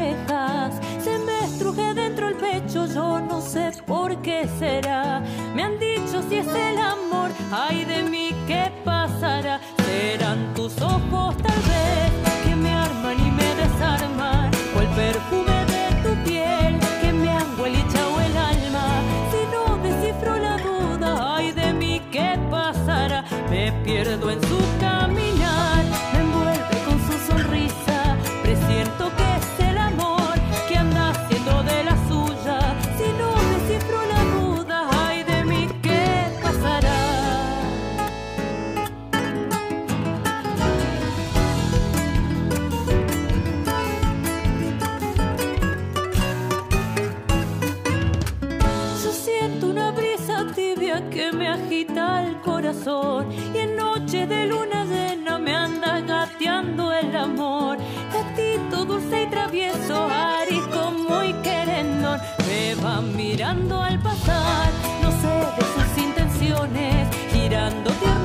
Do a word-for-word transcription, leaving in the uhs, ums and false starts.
alejas. Se me estruje dentro el pecho, yo no sé por qué será. Me han dicho si es el amor, ay de mí qué pasará. Serán tus ojos tal vez que me arman y me desarman, o el perfume de tu piel que me han huelichado el alma. Si no descifro la duda, ay de mí qué pasará. Me pierdo en su caminar, me envuelve con su sonrisa. Presiento que es el amor que anda haciendo de la suya. Si no descifro la duda, ay de mí qué pasará. Yo siento una brisa tibia que me agita el corazón, y en noche de luna llena me anda gateando el amor. Gatito dulce y travieso, arisco muy querendón, me va mirando al pasar, no sé de sus intenciones, girando tierra